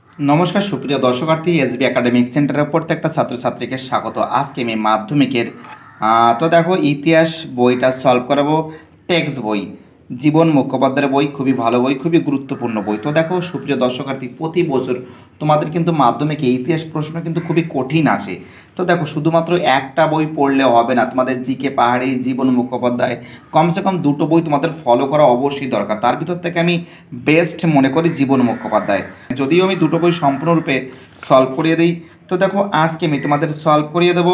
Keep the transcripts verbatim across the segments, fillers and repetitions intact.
নমস্কার সুপ্রিয় দর্শকার্থী, SB academic সেন্টারের প্রত্যেকটা ছাত্রছাত্রীকে স্বাগত। আজকে আমি মাধ্যমিকের আহ, তো দেখো ইতিহাস বইটা সলভ করাবো। টেক্সট বই, জীবন মুখোপাধ্যায়ের বই, খুবই ভালো বই, খুবই গুরুত্বপূর্ণ বই। তো দেখো সুপ্রিয় দর্শকার্থী, প্রতি বছর তোমাদের কিন্তু মাধ্যমিকে ইতিহাস প্রশ্ন কিন্তু খুবই কঠিন আছে। তো দেখো শুধুমাত্র একটা বই পড়লে হবে না, তোমাদের জিকে পাহাড়ি, জীবন মুখোপাধ্যায়, কমসে কম দুটো বই তোমাদের ফলো করা অবশ্যই দরকার। তার ভিতর থেকে আমি বেস্ট মনে করি জীবন মুখোপাধ্যায়, যদিও আমি দুটো বই সম্পূর্ণরূপে সলভ করিয়ে দিই। তো দেখো আজকে আমি তোমাদের সলভ করিয়ে দেবো।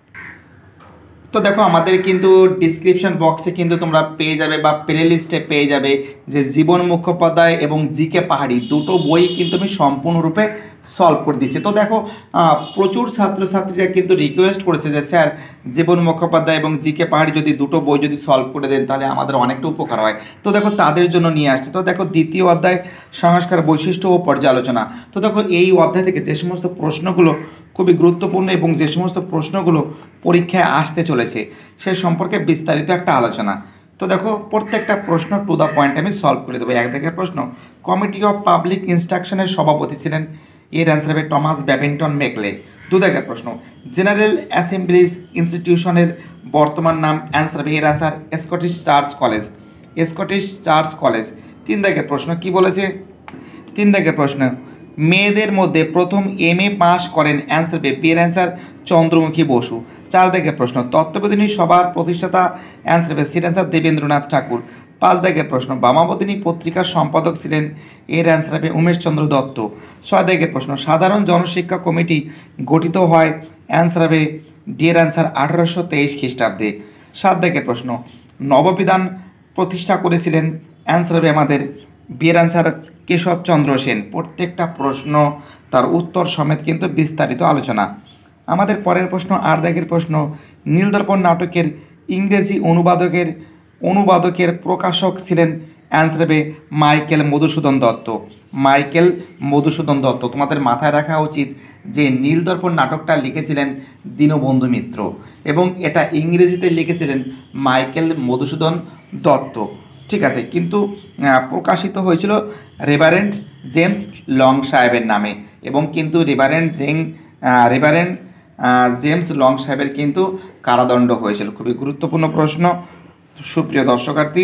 তো দেখো আমাদের কিন্তু ডিসক্রিপশন বক্সে কিন্তু তোমরা পেয়ে যাবে বা প্লে লিস্টে পেয়ে যাবে যে জীবন মুখোপাধ্যায় এবং জিকে পাহাড়ি দুটো বই কিন্তু আমি সম্পূর্ণরূপে সলভ করে দিচ্ছি। তো দেখো প্রচুর ছাত্রছাত্রীরা কিন্তু রিকোয়েস্ট করেছে যে স্যার জীবন মুখোপাধ্যায় এবং জিকে পাহাড়ি যদি দুটো বই যদি সলভ করে দেন তাহলে আমাদের অনেকটা উপকার হয়। তো দেখো তাদের জন্য নিয়ে আসছে। তো দেখো দ্বিতীয় অধ্যায় সংস্কার বৈশিষ্ট্য ও পর্যালোচনা। তো দেখো এই অধ্যায় থেকে যে সমস্ত প্রশ্নগুলো খুবই গুরুত্বপূর্ণ এবং যে সমস্ত প্রশ্নগুলো পরীক্ষায় আসতে চলেছে সে সম্পর্কে বিস্তারিত একটা আলোচনা। তো দেখো প্রত্যেকটা প্রশ্ন টু দ্য পয়েন্ট আমি সলভ করে দেবো। এক দেখের প্রশ্ন, কমিটি অফ পাবলিক ইনস্ট্রাকশনের সভাপতি ছিলেন, এর অ্যান্সার হবে টমাস ব্যাবিংটন মেকলে। দু দেখের প্রশ্ন, জেনারেল অ্যাসেম্বলিজ ইনস্টিটিউশনের বর্তমান নাম, অ্যান্সার হবে এর answer Scottish church college, Scottish church college. তিন দেখের প্রশ্ন কি বলেছে, তিন দেখের প্রশ্ন, মেয়েদের মধ্যে প্রথম এম এ পাস করেন, অ্যান্সার হবে বি এর অ্যান্সার চন্দ্রমুখী বসু। চার দেখের প্রশ্ন, তত্ত্ববোধিনী সভার প্রতিষ্ঠাতা, অ্যান্সার হবে সির অ্যান্সার দেবেন্দ্রনাথ ঠাকুর। পাঁচ দেখের প্রশ্ন, বামাবোধিনী পত্রিকার সম্পাদক ছিলেন, এর অ্যান্সার হবে উমেশচন্দ্র দত্ত। ছয় দেখের প্রশ্ন, সাধারণ জনশিক্ষা কমিটি গঠিত হয়, অ্যান্সার হবে ডি এর অ্যান্সার আঠারোশো তেইশ খ্রিস্টাব্দে। সাত দেখের প্রশ্ন, নববিধান প্রতিষ্ঠা করেছিলেন, অ্যান্সার হবে আমাদের বি এর অ্যান্সার কেশবচন্দ্র সেন। প্রত্যেকটা প্রশ্ন তার উত্তর সমেত কিন্তু বিস্তারিত আলোচনা। আমাদের পরের প্রশ্ন আট দাগের প্রশ্ন, নীলদর্পণ নাটকের ইংরেজি অনুবাদকের অনুবাদকের প্রকাশক ছিলেন, অ্যান্সার হবে মাইকেল মধুসূদন দত্ত। মাইকেল মধুসূদন দত্ত। তোমাদের মাথায় রাখা উচিত যে নীলদর্পণ নাটকটা লিখেছিলেন দীনবন্ধু মিত্র এবং এটা ইংরেজিতে লিখেছিলেন মাইকেল মধুসূদন দত্ত। ঠিক আছে, কিন্তু প্রকাশিত হয়েছিল রেভারেন্ড জেমস লং সাহেবের নামে এবং কিন্তু রেভারেন্ড জেং রেভারেন্ড জেমস লং সাহেবের কিন্তু কারাদণ্ড হয়েছিল। খুবই গুরুত্বপূর্ণ প্রশ্ন সুপ্রিয় দর্শকার্থী।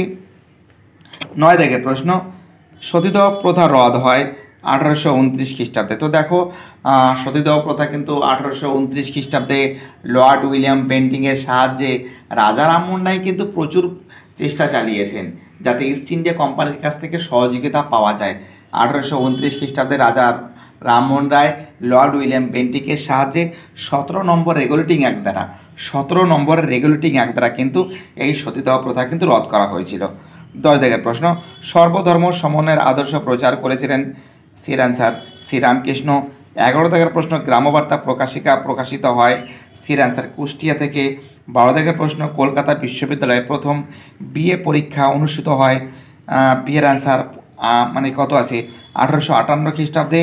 নয় দেখের প্রশ্ন, সতীদাহ প্রথা রদ হয় আঠারোশো উনত্রিশ খ্রিস্টাব্দে। তো দেখো সতীদাহ প্রথা কিন্তু আঠারোশো উনত্রিশ খ্রিস্টাব্দে লর্ড উইলিয়াম বেন্টিংয়ের সাহায্যে রাজা রামমোহন রায় কিন্তু প্রচুর চেষ্টা চালিয়েছেন যাতে ইস্ট ইন্ডিয়া কোম্পানির কাছ থেকে সহযোগিতা পাওয়া যায়। আঠারোশো উনত্রিশ খ্রিস্টাব্দে রাজা রামমোহন রায় লর্ড উইলিয়াম বেন্টিংয়ের সাহায্যে সতেরো নম্বর রেগুলেটিং অ্যাক্ট দ্বারা সতেরো নম্বরের রেগুলেটিং অ্যাক্ট দ্বারা কিন্তু এই সতীদাহ প্রথা কিন্তু রদ করা হয়েছিল। দশ দেখের প্রশ্ন, সর্বধর্ম সমন্বয়ের আদর্শ প্রচার করেছিলেন, সির অ্যান্সার শ্রীরামকৃষ্ণ। এগারো দেখের প্রশ্ন, গ্রামবার্তা প্রকাশিকা প্রকাশিত হয়, সির অ্যান্সার কুষ্টিয়া থেকে। বারো দেখের প্রশ্ন, কলকাতা বিশ্ববিদ্যালয়ে প্রথম বিএ পরীক্ষা অনুষ্ঠিত হয়, বিয়ের অ্যান্সার মানে কত আছে আঠারোশো আটান্ন খ্রিস্টাব্দে।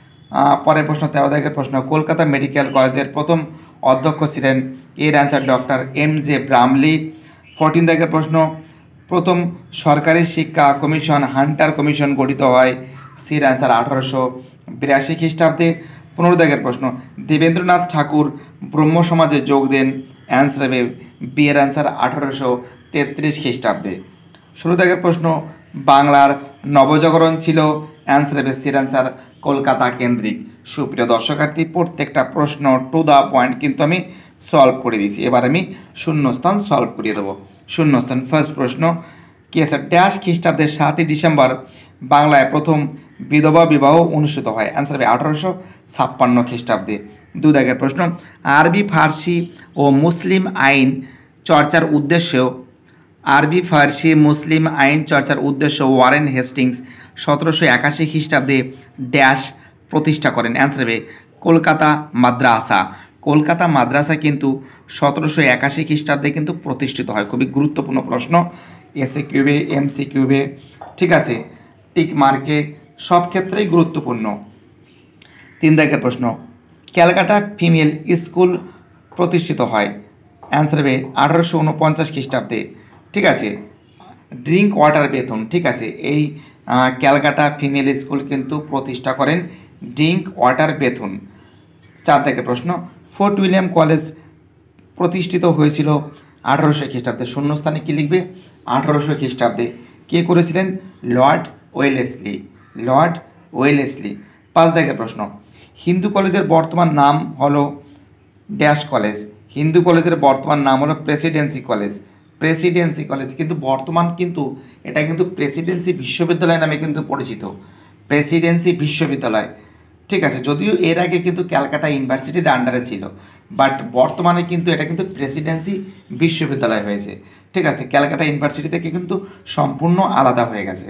পরের প্রশ্ন তেরো দেখের প্রশ্ন, কলকাতা মেডিকেল কলেজের প্রথম অধ্যক্ষ ছিলেন, এর answer doctor M J Bramley. Fourteen দেখের প্রশ্ন, প্রথম সরকারি শিক্ষা কমিশন হান্টার কমিশন গঠিত হয়, সির অ্যান্সার আঠারোশো বিরাশি খ্রিস্টাব্দে। পনেরো দাগের প্রশ্ন, দেবেন্দ্রনাথ ঠাকুর ব্রহ্ম সমাজে যোগ দেন, অ্যান্সার হবে বি এর অ্যান্সার আঠারোশো তেত্রিশ খ্রিস্টাব্দে। ষোলো দাগের প্রশ্ন, বাংলার নবজাগরণ ছিল, অ্যান্সার হবে সির অ্যান্সার কলকাতা কেন্দ্রিক। সুপ্রিয় দর্শকার্থী, প্রত্যেকটা প্রশ্ন টু দ্য পয়েন্ট কিন্তু আমি সলভ করে দিয়েছি। এবার আমি শূন্যস্থান সলভ করিয়ে দেবো। শূন্যস্থান ফার্স্ট প্রশ্ন কি আছে, ড্যাশ খ্রিস্টাব্দের সাতই ডিসেম্বর বাংলায় প্রথম বিধবা বিবাহ অনুষ্ঠিত হয়, অ্যান্সার হবে আঠারোশো ছাপ্পান্ন খ্রিস্টাব্দে। দু দাগের প্রশ্ন, আরবি ফার্সি ও মুসলিম আইন চর্চার উদ্দেশ্যেও আরবি ফার্সি মুসলিম আইন চর্চার উদ্দেশ্য ওয়ারেন হেস্টিংস সতেরোশো একাশি খ্রিস্টাব্দে ড্যাশ প্রতিষ্ঠা করেন, অ্যান্সার হবে কলকাতা মাদ্রাসা। কলকাতা মাদ্রাসা কিন্তু সতেরোশো একাশি খ্রিস্টাব্দে কিন্তু প্রতিষ্ঠিত হয়। খুবই গুরুত্বপূর্ণ প্রশ্ন, এসএ কিউবে এমসি কিউবে, ঠিক আছে, টিক মার্কে সব ক্ষেত্রেই গুরুত্বপূর্ণ। তিন দাগের প্রশ্ন, ক্যালকাটা ফিমেল স্কুল প্রতিষ্ঠিত হয়, অ্যান্সার হবে আঠারোশো উনপঞ্চাশ খ্রিস্টাব্দে। ঠিক আছে, ড্রিঙ্ক ওয়াটার বেতন, ঠিক আছে, এই ক্যালকাটা ফিমেল স্কুল কিন্তু প্রতিষ্ঠা করেন ড্রিঙ্ক ওয়াটার বেথুন। চার দাগের প্রশ্ন, ফোর্ট উইলিয়াম কলেজ প্রতিষ্ঠিত হয়েছিল আঠারোশো খ্রিস্টাব্দে। শূন্যস্থানে কী লিখবে? আঠারোশো খ্রিস্টাব্দে। কে করেছিলেন? Lord Wellesley. Lord Wellesley. পাঁচ দাগের প্রশ্ন, হিন্দু কলেজের বর্তমান নাম হলো ড্যাশ কলেজ। হিন্দু কলেজের বর্তমান নাম হলো প্রেসিডেন্সি কলেজ। প্রেসিডেন্সি কলেজ, কিন্তু বর্তমান কিন্তু এটা কিন্তু প্রেসিডেন্সি বিশ্ববিদ্যালয় নামে কিন্তু পরিচিত। প্রেসিডেন্সি বিশ্ববিদ্যালয়, ঠিক আছে। যদিও এর আগে কিন্তু ক্যালকাটা ইউনিভার্সিটির আন্ডারে ছিল, বাট বর্তমানে কিন্তু এটা কিন্তু প্রেসিডেন্সি বিশ্ববিদ্যালয় হয়েছে, ঠিক আছে। ক্যালকাটা ইউনিভার্সিটি থেকে কিন্তু সম্পূর্ণ আলাদা হয়ে গেছে।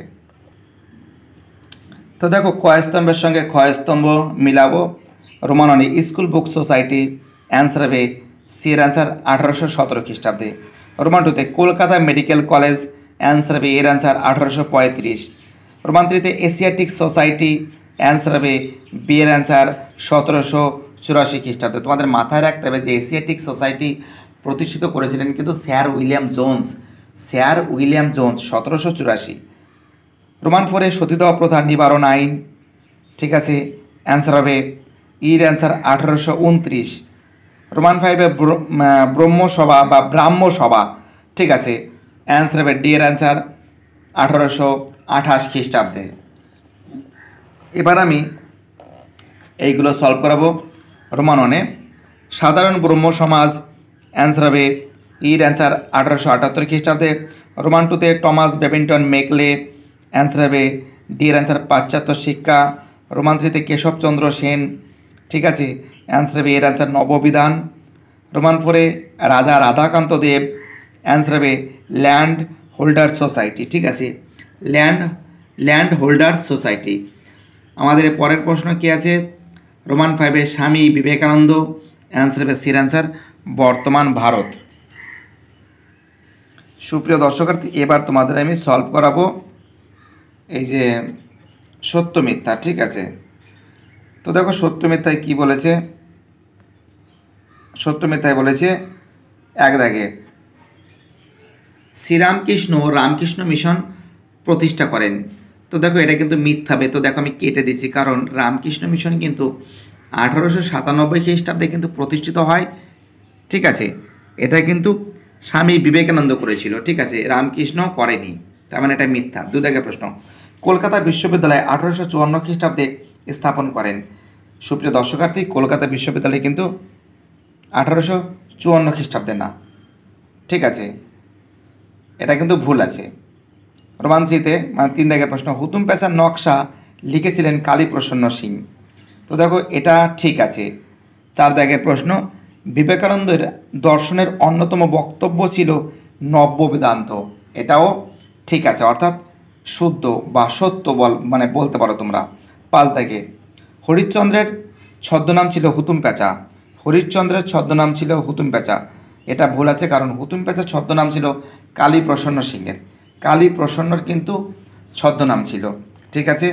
তো দেখো, কয়স্তম্ভের সঙ্গে ক্ষয়স্তম্ভ মিলাবো। রোমাননি স্কুল বুক সোসাইটি, অ্যান্সার হবে সি এর অ্যান্সার আঠারোশো সতেরো খ্রিস্টাব্দে। রোমান টুতে কলকাতা মেডিকেল কলেজ, অ্যান্সার হবে এর অ্যান্সার আঠারোশো পঁয়ত্রিশ। রোমান থ্রিতে এশিয়াটিক সোসাইটি, অ্যান্সার হবে বি এর অ্যান্সার সতেরোশো চুরাশি খ্রিস্টাব্দে। তোমাদের মাথায় রাখতে হবে যে এশিয়াটিক সোসাইটি প্রতিষ্ঠিত করেছিলেন কিন্তু sir William Jones. Sir William Jones, সতেরোশো চুরাশি। রোমান ফোরে সতীদাহ প্রথা নিবারণ আইন, ঠিক আছে, অ্যান্সার হবে ইর অ্যান্সার আঠারোশো উনত্রিশ। রোমান ফাইভে ব্রহ্মসভা বা ব্রাহ্মসভা, ঠিক আছে, অ্যান্সার হবে ডি এর অ্যান্সার আঠারোশো আঠাশ খ্রিস্টাব্দে। এবার আমি এইগুলো সলভ করাবো। রোমান ওয়ানে সাধারণ ব্রহ্ম সমাজ, অ্যান্সার হবে ইর অ্যান্সার আঠারোশো আটাত্তর খ্রিস্টাব্দে। রোমান টুতে টমাস বেবিংটন মেকলে, অ্যান্সার হবে ডি এর অ্যান্সার পাশ্চাত্য শিক্ষা। রোমান থ্রিতে কেশবচন্দ্র সেন, ঠিক আছে, অ্যান্সার হবে এর অ্যান্সার নববিধান। রোমান ফোরে রাজা রাধাকান্ত দেব, অ্যান্সার হবে ল্যান্ড হোল্ডার সোসাইটি, ঠিক আছে, ল্যান্ড ল্যান্ড হোল্ডার সোসাইটি। আমাদের পরের প্রশ্ন কী আছে? রোমান ফাইভে স্বামী বিবেকানন্দ, অ্যান্সার হবে সির অ্যান্সার বর্তমান ভারত। সুপ্রিয় দর্শকার্থী, এবার তোমাদের আমি সলভ করাবো এই যে সত্য মিথ্যা, ঠিক আছে। তো দেখো, সত্য মিথ্যায় কী বলেছে? সত্য মিথ্যায় বলেছে এক দাগে শ্রীরামকৃষ্ণ রামকৃষ্ণ মিশন প্রতিষ্ঠা করেন। তো দেখো, এটা কিন্তু মিথ্যাবে। তো দেখো, আমি কেটে দিচ্ছি, কারণ রামকৃষ্ণ মিশন কিন্তু আঠারোশো সাতানব্বই খ্রিস্টাব্দে কিন্তু প্রতিষ্ঠিত হয়, ঠিক আছে। এটা কিন্তু স্বামী বিবেকানন্দ করেছিল, ঠিক আছে, রামকৃষ্ণ করেনি, তার মানে এটা মিথ্যা। দু দাগের প্রশ্ন, কলকাতা বিশ্ববিদ্যালয় আঠারোশো চুয়ান্ন খ্রিস্টাব্দে স্থাপন করেন। সুপ্রিয় দর্শকার্থী, কলকাতা বিশ্ববিদ্যালয় কিন্তু আঠারোশো চুয়ান্ন খ্রিস্টাব্দে না, ঠিক আছে, এটা কিন্তু ভুল আছে। রোমান থ্রিতে মানে তিন দাগের প্রশ্ন, হুতুম প্যাঁচার নকশা লিখেছিলেন কালীপ্রসন্ন সিং। তো দেখো, এটা ঠিক আছে। চার দাগের প্রশ্ন, বিবেকানন্দের দর্শনের অন্যতম বক্তব্য ছিল নব্য বেদান্ত। এটাও ঠিক আছে, অর্থাৎ শুদ্ধ বা সত্য বল মানে বলতে পারো তোমরা। পাঁচ দাগে হরিশ্চন্দ্রের ছদ্মনাম ছিল হুতুম প্যাঁচা। হরিশ্চন্দ্রের ছদ্মনাম ছিল হুতুম প্যাঁচা, এটা ভুল আছে, কারণ হুতুম প্যাঁচার ছদ্মনাম ছিল কালীপ্রসন্ন সিংয়ের। কালীপ্রসন্নর কিন্তু ছদ্মনাম ছিল, ঠিক আছে।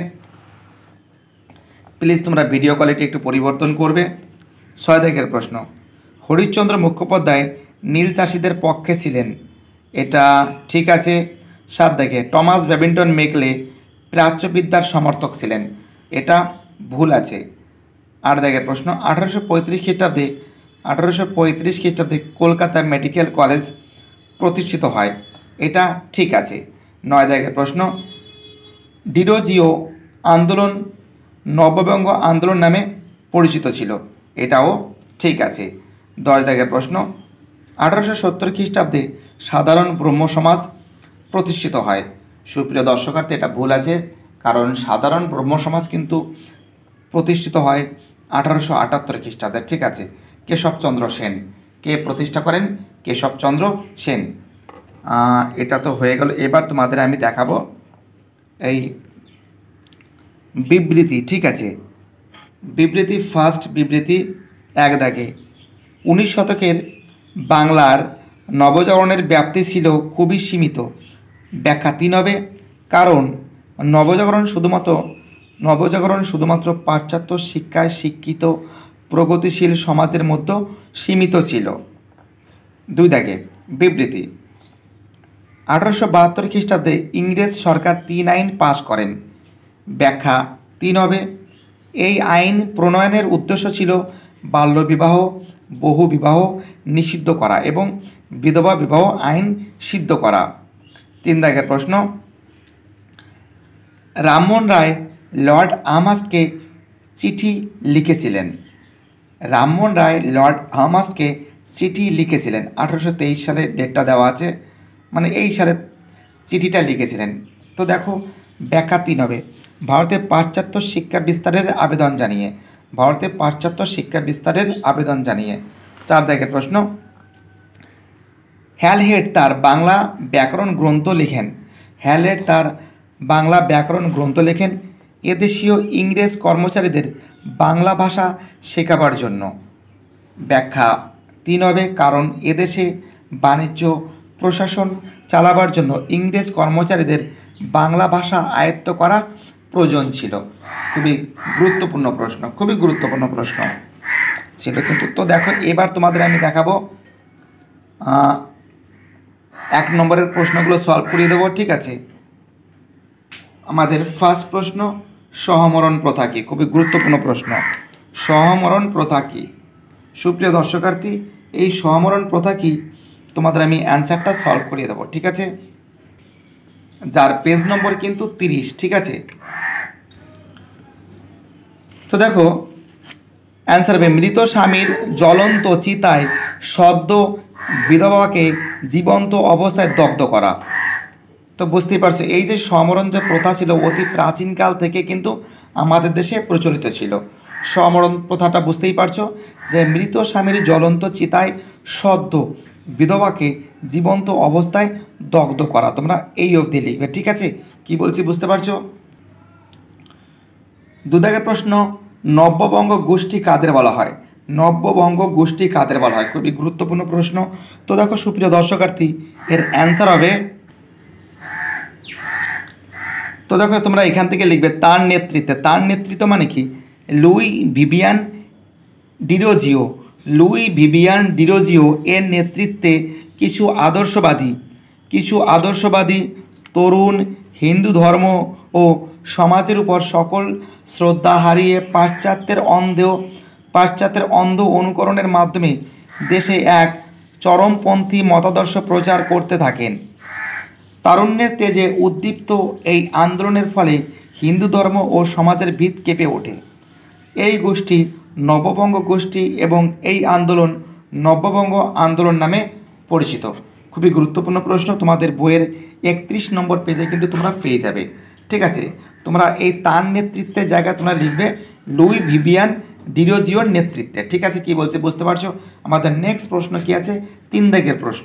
প্লিজ তোমরা ভিডিও কোয়ালিটি একটু পরিবর্তন করবে। ছয় দাগের প্রশ্ন, হরিশ্চন্দ্র মুখোপাধ্যায় নীল চাষিদের পক্ষে ছিলেন। এটা ঠিক আছে। সাত দাগে টমাস বেবিংটন মেকলে প্রাচ্যবিদ্যার সমর্থক ছিলেন। এটা ভুল আছে। আট দাগের প্রশ্ন, আঠারোশো পঁয়ত্রিশ খ্রিস্টাব্দে আঠারোশো পঁয়ত্রিশ খ্রিস্টাব্দে কলকাতা মেডিকেল কলেজ প্রতিষ্ঠিত হয়। এটা ঠিক আছে। নয় দাগের প্রশ্ন, ডিরোজিও আন্দোলন নববঙ্গ আন্দোলন নামে পরিচিত ছিল। এটাও ঠিক আছে। দশ দাগের প্রশ্ন, আঠারোশো সত্তর খ্রিস্টাব্দে সাধারণ ব্রহ্ম সমাজ প্রতিষ্ঠিত হয়। সুপ্রিয় দর্শকার্থী, এটা ভুল আছে, কারণ সাধারণ ব্রহ্ম সমাজ কিন্তু প্রতিষ্ঠিত হয় আঠারোশো আটাত্তর খ্রিস্টাব্দে, ঠিক আছে। কেশবচন্দ্র সেন কে প্রতিষ্ঠা করেন? কেশবচন্দ্র সেন। এটা তো হয়ে গেল। এবার তোমাদের আমি দেখাবো এই বিবৃতি, ঠিক আছে। বিবৃতি, ফার্স্ট বিবৃতি এক দাগে, উনিশ শতকের বাংলার নবজাগরণের ব্যাপ্তি ছিল খুবই সীমিত। ব্যাখ্যা তিন হবে, কারণ নবজাগরণ শুধুমাত্র নবজাগরণ শুধুমাত্র পাশ্চাত্য শিক্ষায় শিক্ষিত প্রগতিশীল সমাজের মধ্যে সীমিত ছিল। দুই দাগে বিবৃতি, আঠারোশো বাহাত্তর খ্রিস্টাব্দে ইংরেজ সরকার তিন আইন পাশ করেন। ব্যাখ্যা তিন হবে, এই আইন প্রণয়নের উদ্দেশ্য ছিল বাল্যবিবাহ, বহু বিবাহ নিষিদ্ধ করা এবং বিধবা বিবাহ আইন সিদ্ধ করা। তিন দাগের প্রশ্ন, রামমোহন রায় লর্ড আমহার্স্টকে চিঠি লিখেছিলেন। রামমোহন রায় লর্ড আমহার্স্টকে চিঠি লিখেছিলেন আঠারোশো তেইশ সালে, ডেটটা দেওয়া আছে, মানে এই সালে চিঠিটা লিখেছিলেন। তো দেখো ব্যাখ্যা তিন হবে, ভারতে পাশ্চাত্য শিক্ষা বিস্তারের আবেদন জানিয়ে। ভারতে পাশ্চাত্য শিক্ষা বিস্তারের আবেদন জানিয়ে। চার দাগের প্রশ্ন, হ্যালহেড তার বাংলা ব্যাকরণ গ্রন্থ লেখেন। হ্যালহেড তার বাংলা ব্যাকরণ গ্রন্থ লেখেন এদেশীয় ইংরেজ কর্মচারীদের বাংলা ভাষা শেখাবার জন্য। ব্যাখ্যা তিন হবে, কারণ এদেশে বাণিজ্য প্রশাসন চালাবার জন্য ইংরেজ কর্মচারীদের বাংলা ভাষা আয়ত্ত করা প্রয়োজন ছিল। খুবই গুরুত্বপূর্ণ প্রশ্ন, খুবই গুরুত্বপূর্ণ প্রশ্ন ছিল কিন্তু। তো দেখো এবার তোমাদের আমি দেখাবো এক নম্বরের প্রশ্নগুলো সলভ করিয়ে দেবো, ঠিক আছে। আমাদের ফার্স্ট প্রশ্ন, সহমরণ প্রথা কী? খুবই গুরুত্বপূর্ণ প্রশ্ন। সহমরণ প্রথা কী? সুপ্রিয় দর্শকার্থী, এই সহমরণ প্রথা কী তোমাদের আমি অ্যান্সারটা সলভ করিয়ে দেবো, ঠিক আছে, যার পেজ নম্বর কিন্তু তিরিশ, ঠিক আছে। তো দেখো অ্যান্সার হবে, মৃত স্বামীর জ্বলন্ত চিতায় সদ্য বিধবাকে জীবন্ত অবস্থায় দগ্ধ করা। তো বুঝতেই পারছো এই যে সমরণ যে প্রথা ছিল অতি প্রাচীনকাল থেকে কিন্তু আমাদের দেশে প্রচলিত ছিল। সমরণ প্রথাটা বুঝতেই পারছো যে মৃত স্বামীর জ্বলন্ত চিতায় সদ্য বিধবাকে জীবন্ত অবস্থায় দগ্ধ করা। তোমরা এই অবধি লিখবে, ঠিক আছে। কি বলছি বুঝতে পারছো? দু দাগের প্রশ্ন, নব্যবঙ্গ গোষ্ঠী কাদের বলা হয়? নব্যবঙ্গ গোষ্ঠী কাদের বলা হয়? খুবই গুরুত্বপূর্ণ প্রশ্ন। তো দেখো সুপ্রিয় দর্শকার্থী, এর অ্যান্সার হবে, তো দেখো তোমরা এখান থেকে লিখবে তার নেতৃত্বে। তার নেতৃত্ব মানে কি? Louis Vivian Derozio. Louis Vivian Derozio এর নেতৃত্বে কিছু আদর্শবাদী কিছু আদর্শবাদী তরুণ হিন্দু ধর্ম ও সমাজের উপর সকল শ্রদ্ধা হারিয়ে পাশ্চাত্যের অন্ধ পাশ্চাত্যের অন্ধ অনুকরণের মাধ্যমে দেশে এক চরমপন্থী মতাদর্শ প্রচার করতে থাকেন। তারুণ্যের তেজে উদ্দীপ্ত এই আন্দোলনের ফলে হিন্দু ধর্ম ও সমাজের ভিত কেঁপে ওঠে। এই গোষ্ঠী নববঙ্গ গোষ্ঠী এবং এই আন্দোলন নববঙ্গ আন্দোলন নামে পরিচিত। খুবই গুরুত্বপূর্ণ প্রশ্ন, তোমাদের বইয়ের একত্রিশ নম্বর পেজে কিন্তু তোমরা পেয়ে যাবে, ঠিক আছে। তোমরা এই তার নেতৃত্বের জায়গায় তোমরা লিখবে লুই ভিভিয়ান ডিরোজিওর নেতৃত্বে, ঠিক আছে। কি বলছে বুঝতে পারছো? আমাদের নেক্সট প্রশ্ন কি আছে? তিন দাগের প্রশ্ন।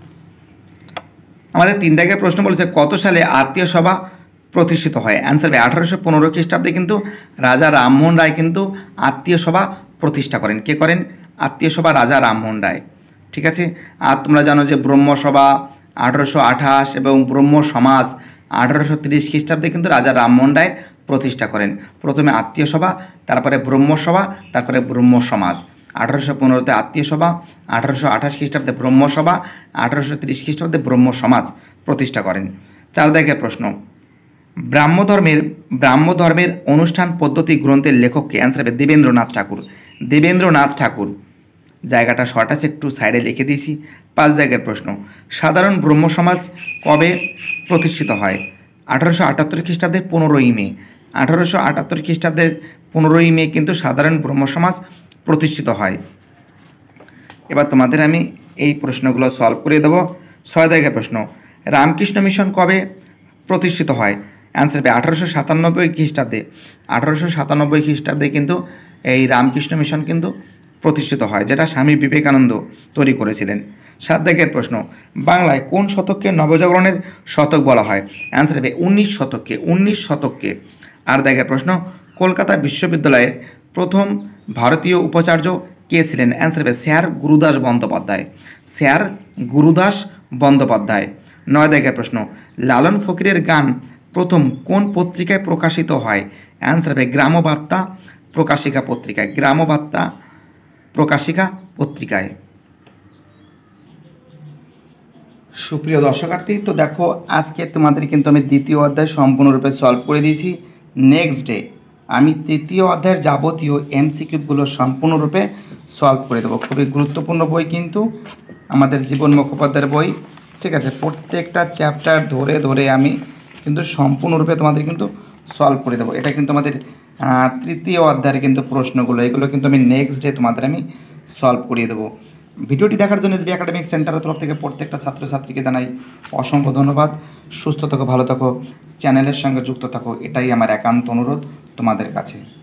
আমাদের তিন দাগের প্রশ্ন বলেছে কত সালে আত্মীয় সভা প্রতিষ্ঠিত হয়? অ্যান্সার হবে আঠারোশো পনেরো খ্রিস্টাব্দে কিন্তু রাজা রামমোহন রায় কিন্তু আত্মীয় সভা প্রতিষ্ঠা করেন। কে করেন? আত্মীয় সভা রাজা রামমোহন রায়, ঠিক আছে। আর তোমরা জানো যে ব্রহ্মসভা আঠারোশো আঠাশ এবং ব্রহ্ম সমাজ আঠারোশো তিরিশ খ্রিস্টাব্দে কিন্তু রাজা রামমোহন রায় প্রতিষ্ঠা করেন। প্রথমে আত্মীয় সভা, তারপরে ব্রহ্মসভা, তারপরে ব্রহ্ম সমাজ। আঠারোশো পনেরোতে আত্মীয় সভা, আঠারোশো আঠাশ খ্রিস্টাব্দে ব্রহ্মসভা, আঠারোশো তিরিশ খ্রিস্টাব্দে ব্রহ্ম সমাজ প্রতিষ্ঠা করেন। চার দাগের প্রশ্ন, ব্রাহ্মধর্মের ব্রাহ্মধর্মের অনুষ্ঠান পদ্ধতি গ্রন্থের লেখককে? অ্যান্সার হবে দেবেন্দ্রনাথ ঠাকুর। দেবেন্দ্রনাথ ঠাকুর, জায়গাটা শর্ট আছে একটু সাইডে লিখে দিয়েছি। পাঁচ দাগের প্রশ্ন, সাধারণ ব্রহ্ম সমাজ কবে প্রতিষ্ঠিত হয়? আঠারোশো আটাত্তর খ্রিস্টাব্দের পনেরোই মে। আঠারোশো আটাত্তর খ্রিস্টাব্দের পনেরোই মে কিন্তু সাধারণ ব্রহ্ম সমাজ প্রতিষ্ঠিত হয়। এবার তোমাদের আমি এই প্রশ্নগুলো সলভ করে দেবো। ছয় দাগের প্রশ্ন, রামকৃষ্ণ মিশন কবে প্রতিষ্ঠিত হয়? অ্যান্সার হবে আঠারোশো সাতানব্বই খ্রিস্টাব্দে। আঠারোশো সাতানব্বই খ্রিস্টাব্দে কিন্তু এই রামকৃষ্ণ মিশন কিন্তু প্রতিষ্ঠিত হয়, যেটা স্বামী বিবেকানন্দ তৈরি করেছিলেন। সাত দাগের প্রশ্ন, বাংলায় কোন শতককে নবজাগরণের শতক বলা হয়? অ্যান্সার হবে উনিশ শতককে উনিশ শতককে আট দাগের প্রশ্ন, কলকাতা বিশ্ববিদ্যালয়ের প্রথম ভারতীয় উপাচার্য কে ছিলেন? অ্যান্সার হবে স্যার গুরুদাস বন্দ্যোপাধ্যায়। স্যার গুরুদাস বন্দ্যোপাধ্যায়। নয় দাগের প্রশ্ন, লালন ফকিরের গান প্রথম কোন পত্রিকায় প্রকাশিত হয়? অ্যান্সার হবে গ্রামবার্তা প্রকাশিকা পত্রিকায়। গ্রামবার্তা প্রকাশিকা পত্রিকায়। সুপ্রিয় দর্শকার্থী, তো দেখো আজকে তোমাদের কিন্তু আমি দ্বিতীয় অধ্যায় সম্পূর্ণরূপে সলভ করে দিয়েছি। নেক্সট ডে আমি তৃতীয় অধ্যায়ের যাবতীয় এমসিকিউগুলো সম্পূর্ণরূপে সলভ করে দেবো। খুবই গুরুত্বপূর্ণ বই কিন্তু আমাদের জীবন মুখোপাধ্যায়ের বই, ঠিক আছে। প্রত্যেকটা চ্যাপ্টার ধরে ধরে আমি কিন্তু সম্পূর্ণরূপে তোমাদের কিন্তু সলভ করে দেবো। এটা কিন্তু আমাদের তৃতীয় অধ্যায়ের কিন্তু প্রশ্নগুলো, এগুলো কিন্তু আমি নেক্সট ডে তোমাদের আমি সলভ করিয়ে দেবো। ভিডিওটি দেখার জন্য এসবি একাডেমিক সেন্টারের তরফ থেকে প্রত্যেকটা ছাত্রছাত্রীকে জানাই অসংখ্য ধন্যবাদ। সুস্থ থাকো, ভালো থাকো, চ্যানেলের সঙ্গে যুক্ত থাকো, এটাই আমার একান্ত অনুরোধ তোমাদের কাছে।